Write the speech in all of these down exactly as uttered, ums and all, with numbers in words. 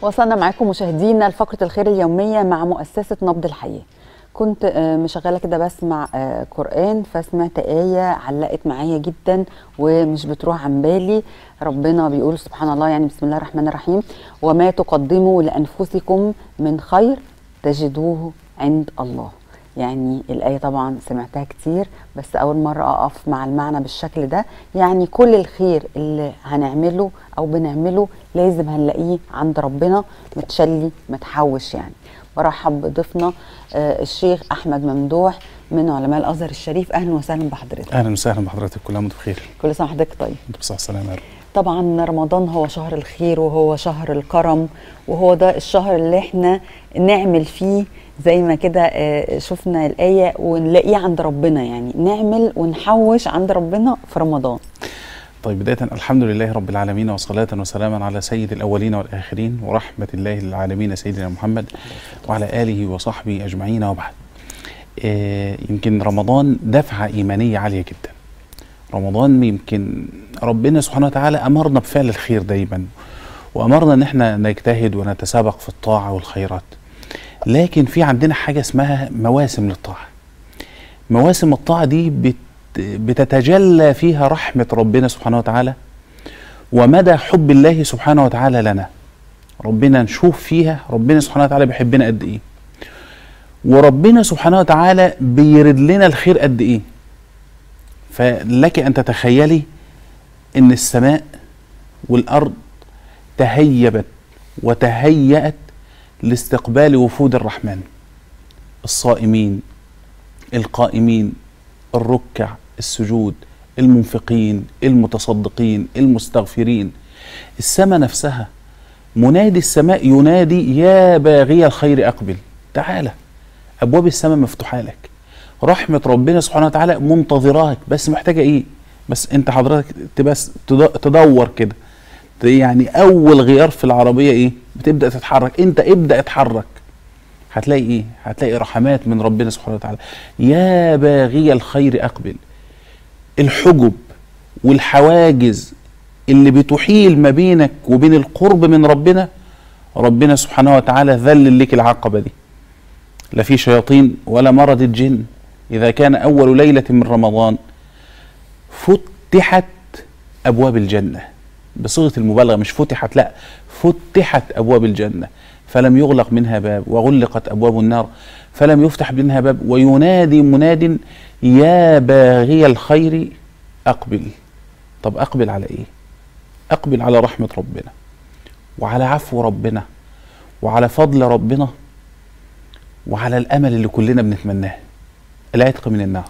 وصلنا معاكم مشاهدينا لفقرة الخير اليومية مع مؤسسة نبض الحياة. كنت مشغلة كده بسمع قرآن، فسمعت آية علقت معايا جدا ومش بتروح عن بالي. ربنا بيقول سبحان الله، يعني بسم الله الرحمن الرحيم: وما تقدموا لأنفسكم من خير تجدوه عند الله. يعني الآية طبعا سمعتها كتير، بس أول مرة أقف مع المعنى بالشكل ده. يعني كل الخير اللي هنعمله أو بنعمله لازم هنلاقيه عند ربنا متشلي متحوش. يعني برحب بضيفنا آه الشيخ أحمد ممدوح من علماء الأزهر الشريف. أهلا وسهلا بحضرتك. أهلا وسهلا بحضرتك، كل عام وانتم بخير. كل سنة وحضرتك طيب. انتم بصحة وسلامة يا رب. طبعا رمضان هو شهر الخير وهو شهر الكرم، وهو ده الشهر اللي احنا نعمل فيه زي ما كده شفنا الآية ونلاقيه عند ربنا. يعني نعمل ونحوش عند ربنا في رمضان. طيب بداية الحمد لله رب العالمين، وصلاة وسلاما على سيد الأولين والآخرين ورحمة الله للعالمين سيدنا محمد وعلى آله وصحبه أجمعين، وبعد. آه يمكن رمضان دفعة إيمانية عالية جدا. رمضان يمكن ربنا سبحانه وتعالى أمرنا بفعل الخير دايما، وأمرنا أن احنا نجتهد ونتسابق في الطاعة والخيرات. لكن في عندنا حاجة اسمها مواسم للطاعة. مواسم الطاعة دي بت بتتجلى فيها رحمة ربنا سبحانه وتعالى ومدى حب الله سبحانه وتعالى لنا. ربنا نشوف فيها ربنا سبحانه وتعالى بيحبنا قد ايه، وربنا سبحانه وتعالى بيرد لنا الخير قد ايه. فلك ان تتخيلي ان السماء والارض تهيبت وتهيأت لاستقبال وفود الرحمن، الصائمين، القائمين، الركع السجود، المنفقين، المتصدقين، المستغفرين. السماء نفسها، منادي السماء ينادي: يا باغي الخير أقبل، تعالى. أبواب السماء مفتوحة لك، رحمة ربنا سبحانه وتعالى منتظراك، بس محتاجة إيه؟ بس أنت حضرتك تبس تدور كده. يعني أول غيار في العربية إيه؟ بتبدأ تتحرك. أنت ابدأ اتحرك، هتلاقي ايه؟ هتلاقي رحمات من ربنا سبحانه وتعالى. يا باغي الخير اقبل. الحجب والحواجز اللي بتحيل ما بينك وبين القرب من ربنا، ربنا سبحانه وتعالى ذلل لك العقبة دي. لا في شياطين ولا مرض الجن. إذا كان أول ليلة من رمضان فتحت أبواب الجنة، بصيغة المبالغة، مش فتحت، لا، فتحت أبواب الجنة، فلم يغلق منها باب، وغلقت أبواب النار فلم يفتح منها باب. وينادي مناد: يا باغي الخير أقبل. طب أقبل على إيه؟ أقبل على رحمة ربنا وعلى عفو ربنا وعلى فضل ربنا وعلى الأمل اللي كلنا بنتمناه، العتق من النار.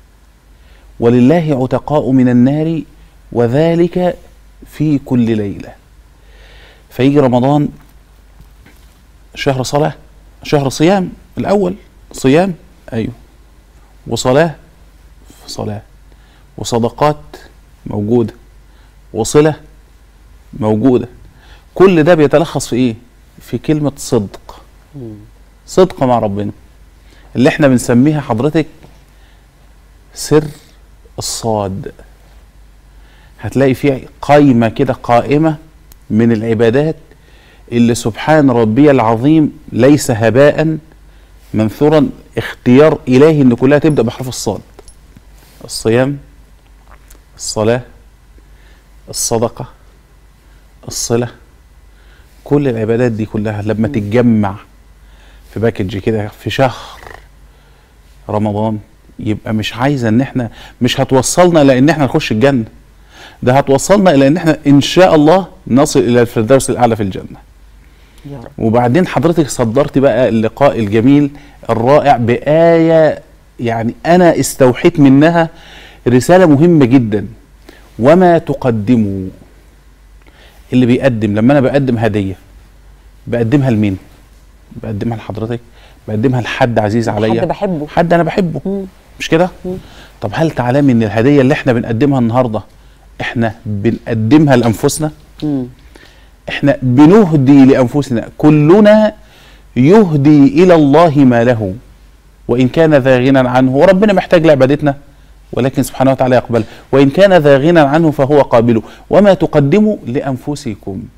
ولله عتقاء من النار وذلك في كل ليلة. فيجي رمضان شهر صلاة، شهر صيام. الأول صيام، أيوه، وصلاة في صلاة، وصدقات موجودة، وصلة موجودة. كل ده بيتلخص في إيه؟ في كلمة صدق. صدق مع ربنا، اللي احنا بنسميها حضرتك سر الصاد. هتلاقي فيه قائمة كده، قائمة من العبادات اللي سبحان ربي العظيم ليس هباء منثورا، اختيار إلهي ان كلها تبدأ بحرف الصاد. الصيام، الصلاة، الصدقة، الصلة. كل العبادات دي كلها لما تتجمع في باكج كده في شهر رمضان، يبقى مش عايزة ان احنا، مش هتوصلنا الى ان احنا نخش الجنة، ده هتوصلنا الى ان احنا ان شاء الله نصل الى الفردوس الاعلى في الجنة. يا رب. وبعدين حضرتك صدرت بقى اللقاء الجميل الرائع بآية، يعني أنا استوحيت منها رسالة مهمة جدا: وما تقدموا. اللي بيقدم، لما أنا بقدم هدية بقدمها لمين؟ بقدمها لحضرتك، بقدمها لحد عزيز عليا، حد بحبه، حد أنا بحبه. مم. مش كده؟ مم. طب هل تعلمي إن الهدية اللي احنا بنقدمها النهاردة احنا بنقدمها لأنفسنا؟ مم. احنا بنهدي لأنفسنا. كلنا يهدي إلى الله ما له وإن كان ذا غنى عنه، وربنا محتاج لعبادتنا ولكن سبحانه وتعالى يقبل. وإن كان ذا غنى عنه فهو قابله. وما تقدموا لأنفسكم.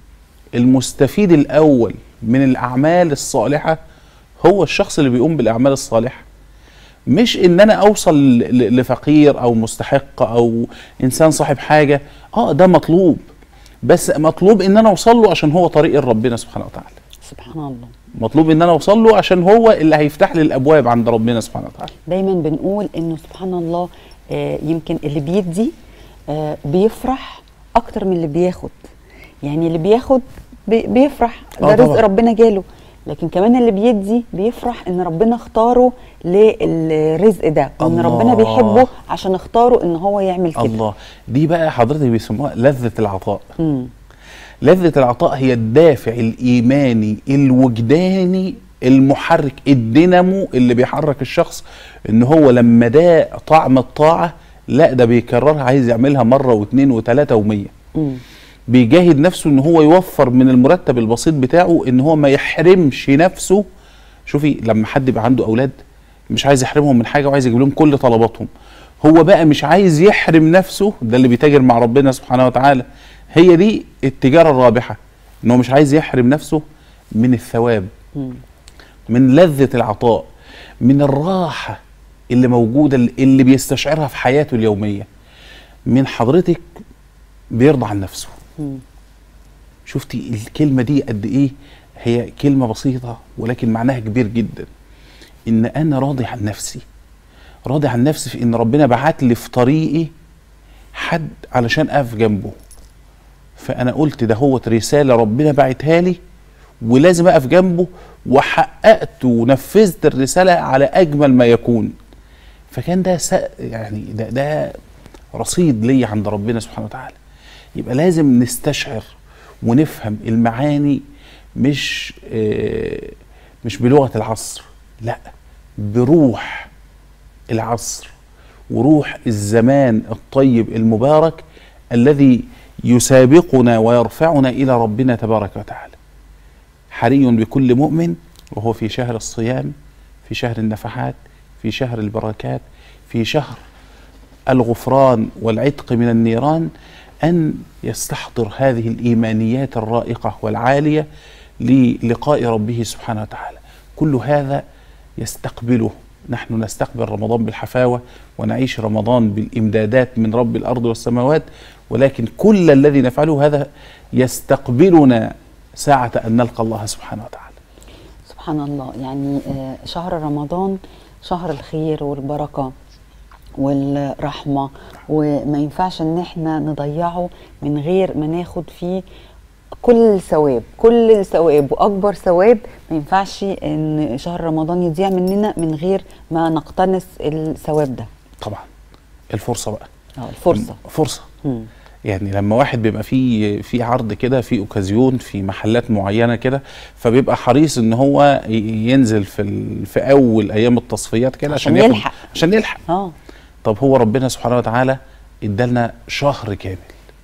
المستفيد الاول من الاعمال الصالحه هو الشخص اللي بيقوم بالاعمال الصالحه، مش ان انا اوصل لفقير او مستحق او انسان صاحب حاجه. اه ده مطلوب، بس مطلوب ان انا اوصل له عشان هو طريق ربنا سبحانه وتعالى. سبحان الله. مطلوب ان انا اوصل له عشان هو اللي هيفتح لي الابواب عند ربنا سبحانه وتعالى. دايما بنقول انه سبحان الله، آه يمكن اللي بيدي آه بيفرح اكتر من اللي بياخد. يعني اللي بياخد بي بيفرح ده رزق ربنا جاله، لكن كمان اللي بيدي بيفرح ان ربنا اختاره للرزق ده، وان ربنا بيحبه عشان اختاره ان هو يعمل كده. الله. دي بقى حضرتك بيسموها لذة العطاء. مم. لذة العطاء هي الدافع الإيماني الوجداني المحرك، الدينامو اللي بيحرك الشخص ان هو لما ده طعم الطاعة لا ده بيكررها، عايز يعملها مرة واثنين وثلاثة ومية. مم. بيجاهد نفسه ان هو يوفر من المرتب البسيط بتاعه، ان هو ما يحرمش نفسه. شوفي لما حد يبقى عنده اولاد مش عايز يحرمهم من حاجه وعايز يجيب لهم كل طلباتهم، هو بقى مش عايز يحرم نفسه. ده اللي بيتاجر مع ربنا سبحانه وتعالى. هي دي التجاره الرابحه، ان هو مش عايز يحرم نفسه من الثواب، من لذة العطاء، من الراحه اللي موجوده اللي بيستشعرها في حياته اليوميه. من حضرتك بيرضى عن نفسه. مم. شفتي الكلمة دي قد ايه هي كلمة بسيطة ولكن معناها كبير جدا. ان انا راضي عن نفسي، راضي عن نفسي في ان ربنا بعت لي في طريقي حد علشان اقف جنبه، فانا قلت ده هو رسالة ربنا بعتها لي ولازم اقف جنبه، وحققت ونفذت الرسالة على اجمل ما يكون. فكان ده يعني ده, ده رصيد لي عند ربنا سبحانه وتعالى. يبقى لازم نستشعر ونفهم المعاني، مش آه مش بلغة العصر، لا بروح العصر وروح الزمان الطيب المبارك الذي يسابقنا ويرفعنا إلى ربنا تبارك وتعالى. حري بكل مؤمن وهو في شهر الصيام، في شهر النفحات، في شهر البركات، في شهر الغفران والعتق من النيران، أن يستحضر هذه الإيمانيات الرائقة والعالية للقاء ربه سبحانه وتعالى. كل هذا يستقبله. نحن نستقبل رمضان بالحفاوة ونعيش رمضان بالإمدادات من رب الأرض والسماوات، ولكن كل الذي نفعله هذا يستقبلنا ساعة أن نلقى الله سبحانه وتعالى. سبحان الله. يعني شهر رمضان شهر الخير والبركة والرحمة، وما ينفعش ان احنا نضيعه من غير ما ناخد فيه كل ثواب، كل ثواب واكبر ثواب. ما ينفعش ان شهر رمضان يضيع مننا من غير ما نقتنص الثواب ده. طبعا الفرصة بقى. اه الفرصة. فرصة. مم. يعني لما واحد بيبقى في في عرض كده، في اوكازيون، في محلات معينه كده، فبيبقى حريص ان هو ينزل في في اول ايام التصفيات كده عشان, عشان يلحق عشان يلحق اه طب هو ربنا سبحانه وتعالى ادالنا شهر كامل،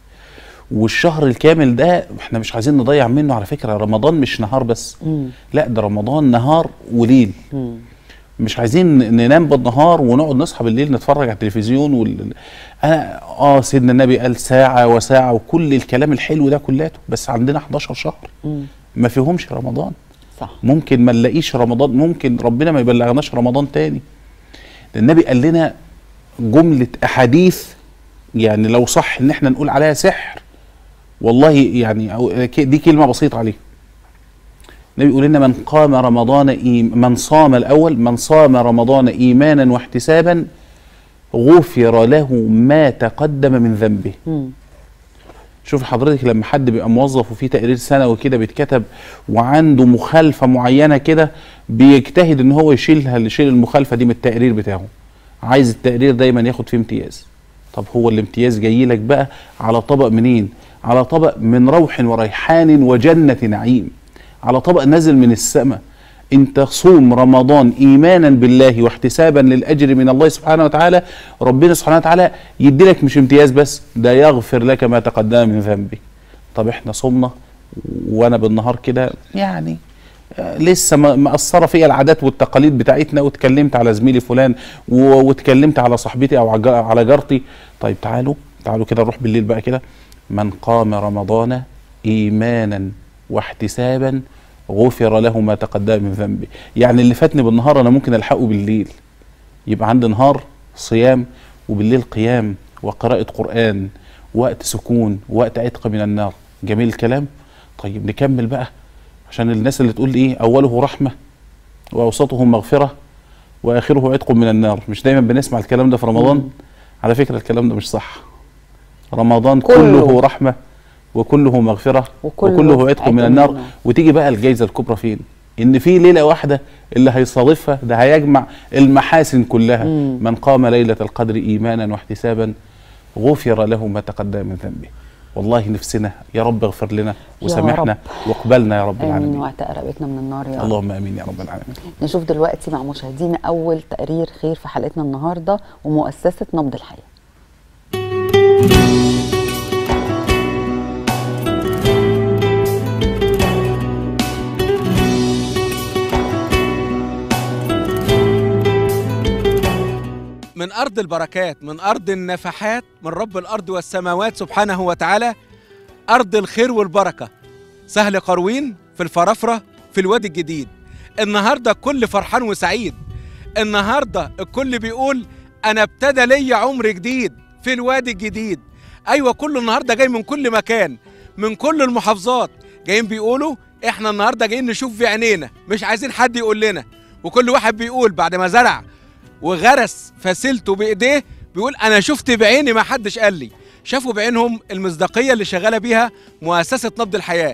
والشهر الكامل ده احنا مش عايزين نضيع منه. على فكره رمضان مش نهار بس، مم. لا ده رمضان نهار وليل. مم. مش عايزين ننام بالنهار ونقعد نصحى بالليل نتفرج على التلفزيون وال... انا اه سيدنا النبي قال ساعه وساعه وكل الكلام الحلو ده كلته، بس عندنا حداشر شهر مم. ما فيهمش رمضان. صح. ممكن ما نلاقيش رمضان، ممكن ربنا ما يبلغناش رمضان تاني. النبي قال لنا جمله احاديث يعني لو صح ان احنا نقول عليها سحر، والله يعني دي كلمه بسيطه عليه. النبي يقول لنا من قام رمضان إيم من صام الأول من صام رمضان إيمانا واحتسابا غفر له ما تقدم من ذنبه. مم. شوف حضرتك لما حد بيبقى موظف وفيه تقرير سنوي كده بيتكتب وعنده مخالفة معينة كده، بيجتهد ان هو يشيلها يشيل المخالفة دي من التقرير بتاعه، عايز التقرير دايما ياخد فيه امتياز. طب هو الامتياز جاي لك بقى على طبق منين؟ على طبق من روح وريحان وجنة نعيم، على طبق نازل من السماء. انت صوم رمضان ايمانا بالله واحتسابا للاجر من الله سبحانه وتعالى، ربنا سبحانه وتعالى يدي لك مش امتياز بس، ده يغفر لك ما تقدم من ذنبك. طب احنا صمنا وانا بالنهار كده يعني آه لسه مأثره فيا العادات والتقاليد بتاعتنا، واتكلمت على زميلي فلان واتكلمت على صاحبتي او على جارتي. طيب تعالوا تعالوا كده نروح بالليل بقى كده. من قام رمضان ايمانا واحتسابا غفر له ما تقدم من ذنبه. يعني اللي فاتني بالنهار انا ممكن الحقه بالليل، يبقى عندي نهار صيام وبالليل قيام وقراءة قرآن، وقت سكون، وقت عتق من النار. جميل الكلام. طيب نكمل بقى عشان الناس اللي تقول ايه اوله رحمة واوسطه مغفرة واخره عتق من النار. مش دايما بنسمع الكلام ده في رمضان؟ مم. على فكرة الكلام ده مش صح. رمضان كله, كله رحمة وكله مغفرة وكله, وكله عتق من النار. النار. وتيجي بقى الجايزة الكبرى فين؟ ان في ليلة واحدة اللي هيصادفها ده هيجمع المحاسن كلها. مم. من قام ليلة القدر ايمانا واحتسابا غفر له ما تقدم من ذنبه. والله نفسنا يا رب اغفر لنا وسامحنا واقبلنا يا رب العالمين. امين وقت قربتنا من النار يا رب. اللهم امين يا رب العالمين. نشوف دلوقتي مع مشاهدينا اول تقرير خير في حلقتنا النهارده ومؤسسة نبض الحياة. من أرض البركات، من أرض النفحات، من رب الأرض والسماوات سبحانه وتعالى، أرض الخير والبركة، سهل قروين في الفرافرة في الوادي الجديد. النهاردة الكل فرحان وسعيد، النهاردة الكل بيقول أنا ابتدى لي عمر جديد في الوادي الجديد. أيوة كله النهاردة جاي من كل مكان، من كل المحافظات جايين بيقولوا إحنا النهاردة جايين نشوف في عينينا، مش عايزين حد يقول لنا. وكل واحد بيقول بعد ما زرع وغرس فسيلته بايديه بيقول انا شفت بعيني ما حدش قال لي. شافوا بعينهم المصداقيه اللي شغاله بيها مؤسسه نبض الحياه.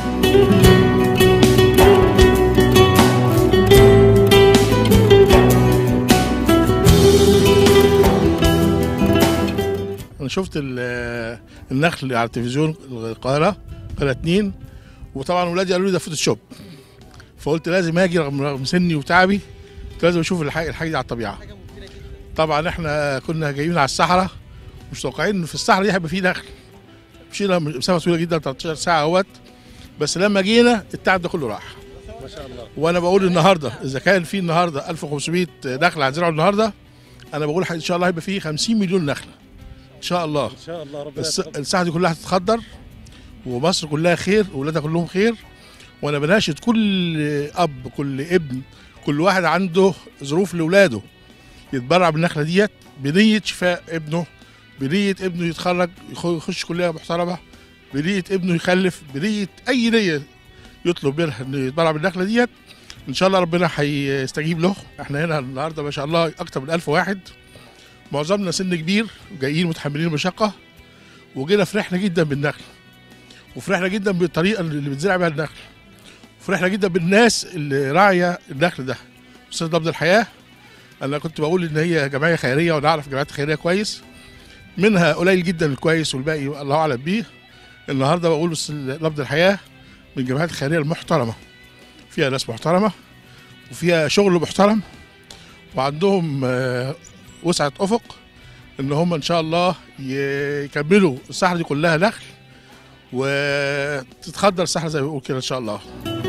انا شفت النخل على التلفزيون القاهره قناه اتنين، وطبعا ولادي قالوا لي ده فوتوشوب، فقلت لازم اجي رغم سني وتعبي، لازم اشوف الحاجه الحاجه دي على الطبيعه. طبعا احنا كنا جايين على الصحراء مش متوقعين ان في الصحراء دي هيبقى فيه دخل. مشينا مسافه طويله جدا تلتاشر ساعه اهوت، بس لما جينا التعب ده كله راح. ما شاء الله. وانا بقول النهارده اذا كان في النهارده ألف وخمسمائة نخله هنزرعه النهارده، انا بقول ان شاء الله هيبقى فيه خمسين مليون نخله. ان شاء الله. ان شاء الله ربنا الساحه دي كلها هتتخضر، ومصر كلها خير، واولادها كلهم خير. وانا بناشد كل اب، كل ابن، كل واحد عنده ظروف لاولاده يتبرع بالنخله ديت بنيه شفاء ابنه، بنيه ابنه يتخرج يخش كليه محترمه، بنيه ابنه يخلف، بنيه اي نيه يطلب منها انه يتبرع بالنخله ديت. ان شاء الله ربنا هيستجيب له. احنا هنا النهارده ما شاء الله اكتر من ألف واحد، معظمنا سن كبير جايين متحملين المشقه، وجينا فرحنا جدا بالنخل، وفرحنا جدا بالطريقه اللي بتزرع بيها النخل، وفرحنا جدا بالناس اللي راعيه النخل ده. مؤسسة نبض الحياه انا كنت بقول ان هي جمعيه خيريه، وانا اعرف جمعيات خيريه كويس، منها قليل جدا الكويس والباقي الله اعلم بيه. النهارده بقول بس نبض الحياه من الجمعيات الخيريه المحترمه، فيها ناس محترمه وفيها شغل محترم، وعندهم وسعه افق ان هم ان شاء الله يكملوا الصحراء دي كلها نخل، وتتخضر الصحراء زي ما بيقول كده ان شاء الله.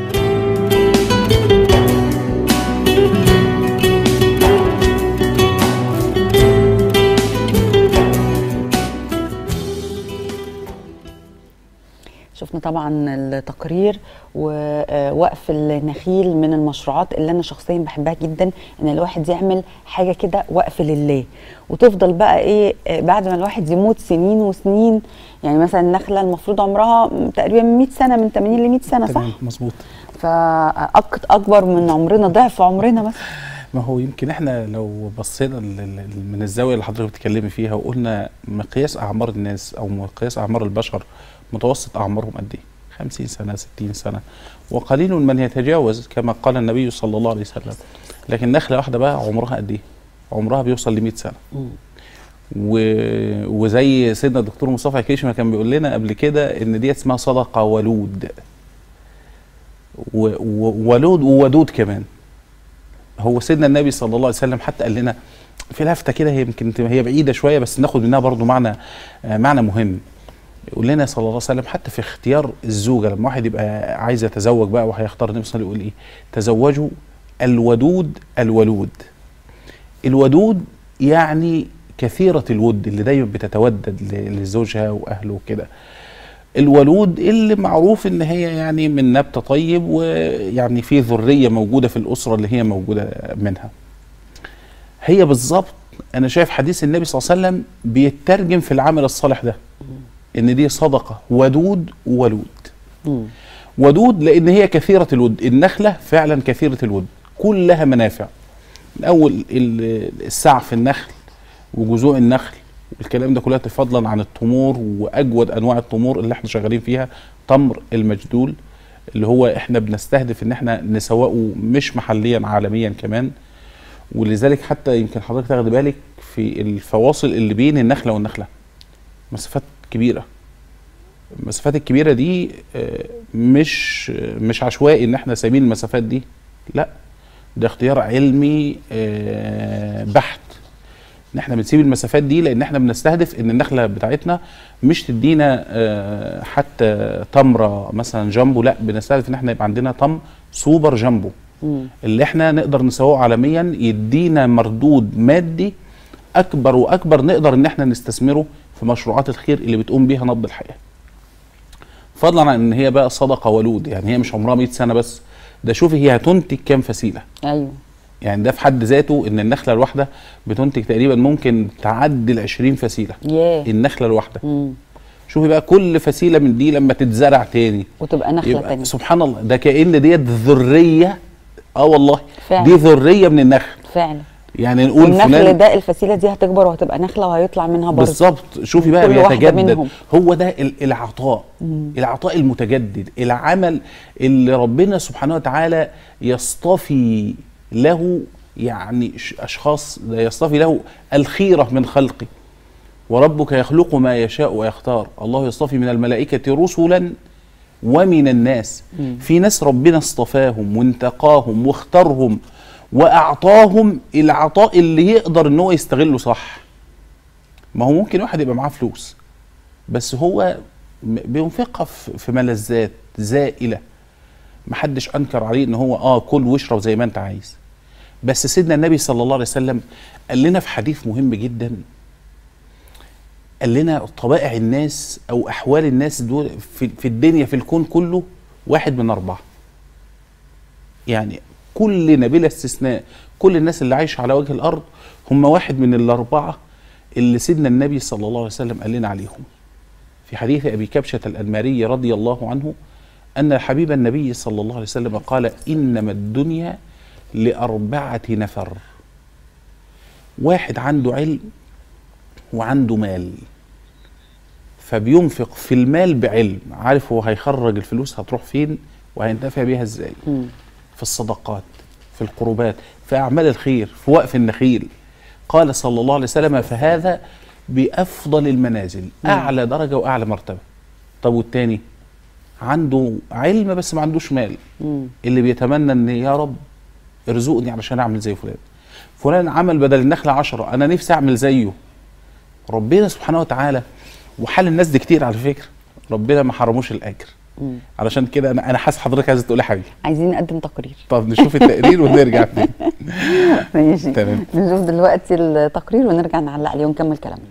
شفنا طبعا التقرير، ووقف النخيل من المشروعات اللي انا شخصيا بحبها جدا، ان الواحد يعمل حاجه كده وقف لله، وتفضل بقى ايه بعد ما الواحد يموت سنين وسنين. يعني مثلا النخله المفروض عمرها تقريبا مئة سنه، من ثمانين ل مئة سنه، صح؟ مظبوط. فاكبر من عمرنا، ضعف عمرنا مثلا. ما هو يمكن احنا لو بصينا من الزاويه اللي حضرتك بتتكلمي فيها وقلنا مقياس اعمار الناس او مقياس اعمار البشر، متوسط اعمارهم قد ايه؟ خمسين سنه، ستين سنه، وقليل من يتجاوز كما قال النبي صلى الله عليه وسلم. لكن نخله واحده بقى عمرها قد ايه؟ عمرها بيوصل ل مئة سنه. و... وزي سيدنا الدكتور مصطفى كيشما كان بيقول لنا قبل كده ان دي اسمها صدقه ولود. و... و... ولود وودود كمان. هو سيدنا النبي صلى الله عليه وسلم حتى قال لنا في لفته كده، هي يمكن هي بعيده شويه بس ناخد منها برضو معنى معنى مهم. يقول لنا صلى الله عليه وسلم حتى في اختيار الزوجه، لما واحد يبقى عايز يتزوج بقى وهيختار النبي صلى الله عليه وسلم يقول ايه؟ تزوجوا الودود الولود. الودود يعني كثيره الود، اللي دايما بتتودد لزوجها واهله وكده. الولود اللي معروف ان هي يعني من نبت طيب، ويعني في ذريه موجوده في الاسره اللي هي موجوده منها. هي بالظبط انا شايف حديث النبي صلى الله عليه وسلم بيترجم في العمل الصالح ده ان دي صدقه ودود وولود. ودود لان هي كثيره الود، النخله فعلا كثيره الود كلها منافع، من اول السعف النخل وجذوع النخل والكلام ده كلها، فضلا عن التمور واجود انواع التمور اللي احنا شغالين فيها، تمر المجدول اللي هو احنا بنستهدف ان احنا نسوقه مش محليا عالميا كمان. ولذلك حتى يمكن حضرتك تاخد بالك في الفواصل اللي بين النخله والنخله مسافات كبيره. المسافات الكبيره دي مش مش عشوائي ان احنا سايبين المسافات دي، لا ده اختيار علمي بحت ان احنا بنسيب المسافات دي، لان احنا بنستهدف ان النخله بتاعتنا مش تدينا حتى تمره مثلا جامبو، لا بنستهدف ان احنا يبقى عندنا تمر سوبر جامبو اللي احنا نقدر نسوقه عالميا، يدينا مردود مادي اكبر واكبر نقدر ان احنا نستثمره في مشروعات الخير اللي بتقوم بيها نبض الحياه. فضلا عن ان هي بقى صدقه ولود، يعني هي مش عمرها مئة سنه بس، ده شوفي هي هتنتج كام فسيله. ايوه يعني ده في حد ذاته ان النخله الواحده بتنتج تقريبا ممكن تعدي ال عشرين فسيله. ياه النخله الواحده. شوفي بقى كل فسيله من دي لما تتزرع تاني وتبقى نخله تانيه، سبحان الله، ده كأن ديت ذريه. اه والله فعلا. دي ذريه من النخل فعلا. يعني نقول النخل فلان ده الفسيله دي هتكبر وهتبقى نخله وهيطلع منها برضه. بالظبط. شوفي بقى كل واحدة بيتجدد منهم. هو ده العطاء. مم. العطاء المتجدد، العمل اللي ربنا سبحانه وتعالى يصطفي له يعني اشخاص، يصطفي له الخيره من خلقه. وربك يخلق ما يشاء ويختار، الله يصطفي من الملائكه رسلا ومن الناس. مم. في ناس ربنا اصطفاهم وانتقاهم واختارهم واعطاهم العطاء اللي يقدر ان هو يستغله صح. ما هو ممكن واحد يبقى معاه فلوس بس هو بينفقها في ملذات زائله، محدش انكر عليه ان هو اه كل واشرب زي ما انت عايز، بس سيدنا النبي صلى الله عليه وسلم قال لنا في حديث مهم جدا، قال لنا طبائع الناس او احوال الناس دول في, في الدنيا في الكون كله واحد من اربعه. يعني كلنا بلا استثناء كل الناس اللي عايشه على وجه الارض هم واحد من الاربعه اللي سيدنا النبي صلى الله عليه وسلم قال لنا عليهم. في حديث ابي كبشه الانماري رضي الله عنه ان حبيب النبي صلى الله عليه وسلم قال: انما الدنيا لاربعه نفر، واحد عنده علم وعنده مال فبينفق في المال بعلم، عارف هو هيخرج الفلوس هتروح فين وهينتفع بيها ازاي. م. في الصدقات، في القربات، في اعمال الخير، في وقف النخيل. قال صلى الله عليه وسلم: فهذا بافضل المنازل، اعلى درجه واعلى مرتبه. طب والتاني عنده علم بس ما عندوش مال، م. اللي بيتمنى ان يا رب ارزقني علشان اعمل زي فلان، فلان عمل بدل النخله عشرة انا نفسي اعمل زيه. ربنا سبحانه وتعالى، وحال الناس دي كتير على فكره، ربنا ما حرموش الاجر. مم. علشان كده انا انا حاسس حضرتك عايزه تقولي حاجه. عايزين نقدم تقرير. طب نشوف التقرير ونرجع تاني. ماشي تمام. نشوف دلوقتي التقرير ونرجع نعلق عليه ونكمل كلامنا.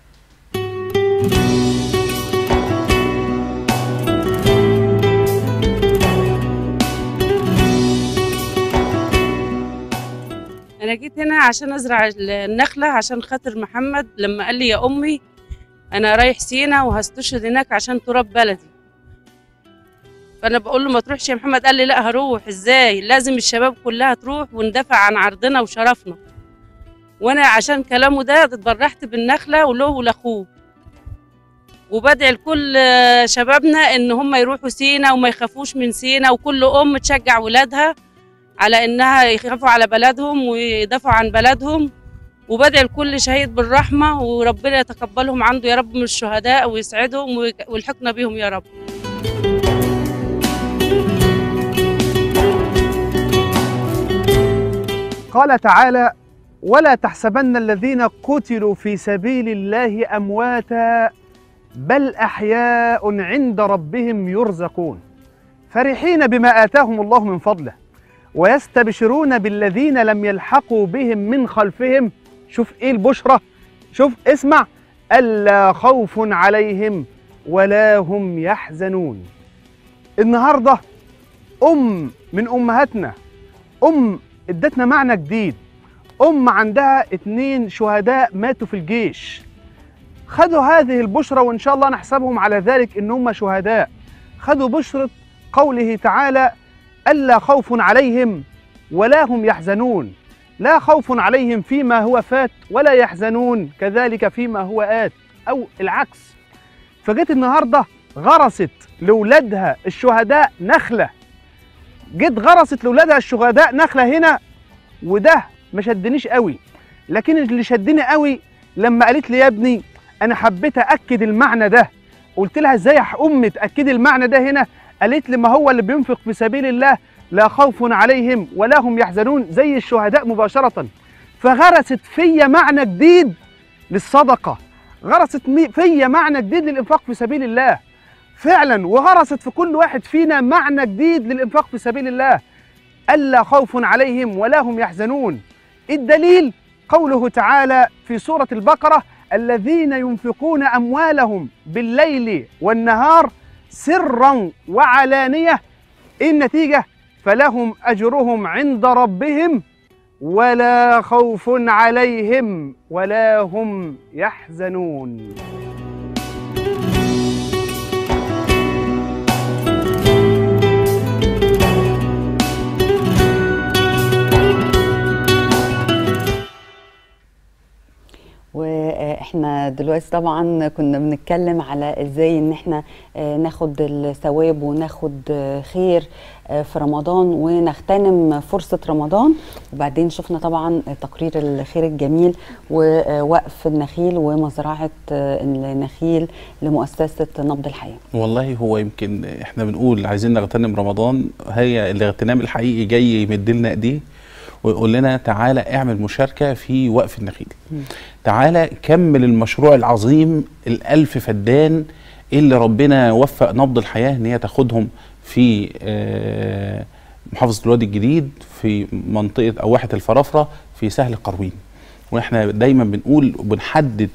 أنا جيت هنا عشان أزرع النخلة عشان خاطر محمد لما قال لي يا أمي أنا رايح سينا وهستشهد هناك عشان تراب بلدي. فأنا بقول له ما تروحش يا محمد، قال لي لا هروح. إزاي؟ لازم الشباب كلها تروح وندافع عن عرضنا وشرفنا. وأنا عشان كلامه ده اتبرحت بالنخلة وله ولأخوه، وبدعي لكل شبابنا إن هم يروحوا سينا وما يخافوش من سينا، وكل أم تشجع ولادها على انها يخافوا على بلدهم ويدافعوا عن بلدهم. وبدعي لكل شهيد بالرحمه وربنا يتقبلهم عنده يا رب من الشهداء ويسعدهم ويلحقنا بهم يا رب. قال تعالى: ولا تحسبن الذين قتلوا في سبيل الله امواتا بل احياء عند ربهم يرزقون فرحين بما اتاهم الله من فضله ويستبشرون بالذين لم يلحقوا بهم من خلفهم. شوف ايه البشرى، شوف اسمع: ألا خوف عليهم ولا هم يحزنون. النهارده أم من أمهاتنا، أم ادتنا معنى جديد، أم عندها اتنين شهداء ماتوا في الجيش، خدوا هذه البشرى وإن شاء الله نحسبهم على ذلك إن هم شهداء. خدوا بشرة قوله تعالى: ألا خوف عليهم ولا هم يحزنون. لا خوف عليهم فيما هو فات ولا يحزنون كذلك فيما هو آت، أو العكس. فجت النهارده غرست لولادها الشهداء نخلة، جيت غرست لولادها الشهداء نخلة هنا، وده ما شدنيش قوي، لكن اللي شدني قوي لما قالت لي: يا ابني أنا حبيت أأكد المعنى ده. قلت لها: إزاي يا أم تأكدي المعنى ده هنا؟ قالت لي: ما هو اللي بينفق في سبيل الله لا خوف عليهم ولا هم يحزنون زي الشهداء مباشرة. فغرست فيا معنى جديد للصدقة، غرست فيا معنى جديد للإنفاق في سبيل الله فعلا، وغرست في كل واحد فينا معنى جديد للإنفاق في سبيل الله. ألا خوف عليهم ولا هم يحزنون. الدليل قوله تعالى في سورة البقرة: الذين ينفقون أموالهم بالليل والنهار سرا وعلانية. إيه النتيجة؟ فلهم أجرهم عند ربهم ولا خوف عليهم ولا هم يحزنون. واحنا دلوقتي طبعا كنا بنتكلم على ازاي ان احنا ناخد الثواب وناخد خير في رمضان ونغتنم فرصة رمضان، وبعدين شفنا طبعا تقرير الخير الجميل ووقف النخيل ومزرعة النخيل لمؤسسة نبض الحياة. والله هو يمكن احنا بنقول عايزين نغتنم رمضان، هي الاغتنام الحقيقي جاي يمد لنا ايديه ويقول لنا: تعالى اعمل مشاركة في وقف النخيل، م. تعالى كمل المشروع العظيم الألف فدان اللي ربنا وفق نبض الحياة ان هي تاخدهم في محافظة الوادي الجديد في منطقة أو واحة الفرافرة في سهل قروين. واحنا دايما بنقول وبنحدد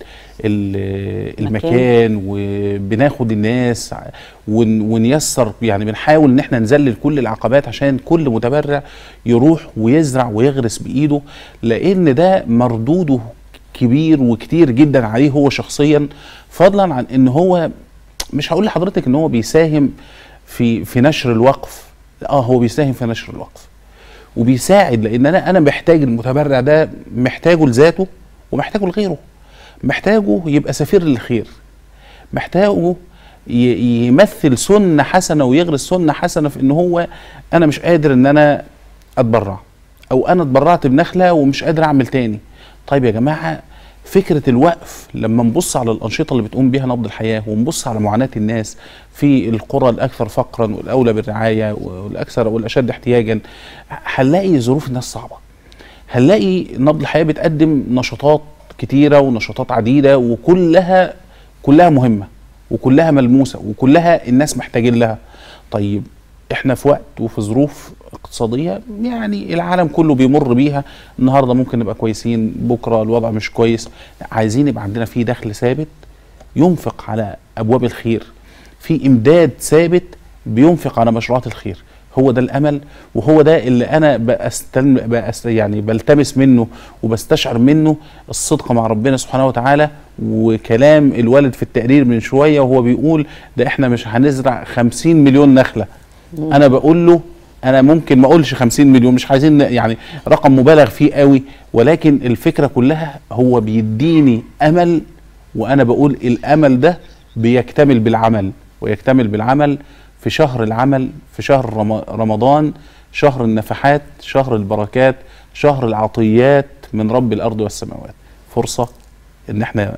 المكان وبناخد الناس ونيسر، يعني بنحاول ان احنا نذلل كل العقبات عشان كل متبرع يروح ويزرع ويغرس بايده، لان ده مردوده كبير وكتير جدا عليه هو شخصيا، فضلا عن ان هو مش هقول لحضرتك ان هو بيساهم في في نشر الوقف، اه هو بيساهم في نشر الوقف وبيساعد، لان انا انا محتاج المتبرع ده، محتاجه لذاته ومحتاجه لغيره، محتاجه يبقى سفير للخير، محتاجه يمثل سنه حسنه ويغرس سنه حسنه في ان هو انا مش قادر ان انا اتبرع، او انا اتبرعت بنخله ومش قادر اعمل تاني. طيب يا جماعه، فكرة الوقف لما نبص على الأنشطة اللي بتقوم بها نبض الحياة ونبص على معاناة الناس في القرى الأكثر فقرا والأولى بالرعاية والأكثر والأشد احتياجا، هنلاقي ظروف الناس صعبة، هنلاقي نبض الحياة بتقدم نشاطات كتيرة ونشاطات عديدة وكلها كلها مهمة وكلها ملموسة وكلها الناس محتاجين لها. طيب احنا في وقت وفي ظروف اقتصادية يعني العالم كله بيمر بيها، النهاردة ممكن نبقى كويسين، بكرة الوضع مش كويس، عايزين يبقى عندنا فيه دخل ثابت ينفق على أبواب الخير، في إمداد ثابت بينفق على مشروعات الخير. هو ده الأمل، وهو ده اللي أنا بأستلم بأست يعني بلتمس منه وبستشعر منه الصدق مع ربنا سبحانه وتعالى. وكلام الوالد في التقرير من شوية وهو بيقول ده احنا مش هنزرع خمسين مليون نخلة، أنا بقول له أنا ممكن ما أقولش خمسين مليون، مش عايزين يعني رقم مبالغ فيه قوي، ولكن الفكرة كلها هو بيديني أمل، وأنا بقول الأمل ده بيكتمل بالعمل، ويكتمل بالعمل في شهر العمل، في شهر رمضان، شهر النفحات، شهر البركات، شهر العطيات من رب الأرض والسماوات. فرصة إن احنا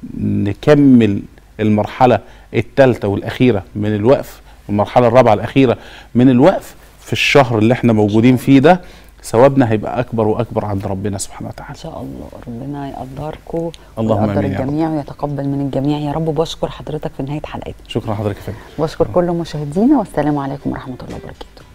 نكمل المرحلة الثالثة والأخيرة من الوقف، المرحلة الرابعة الأخيرة من الوقف في الشهر اللي احنا موجودين فيه ده، ثوابنا هيبقى أكبر وأكبر عند ربنا سبحانه وتعالى. إن شاء الله ربنا يقدركم اللهم ويقدر آمين الجميع ويتقبل من الجميع يا رب. بشكر حضرتك في نهاية حلقتنا. شكرا حضرتك يا فندم. بشكر كل مشاهدينا، والسلام عليكم ورحمة الله وبركاته.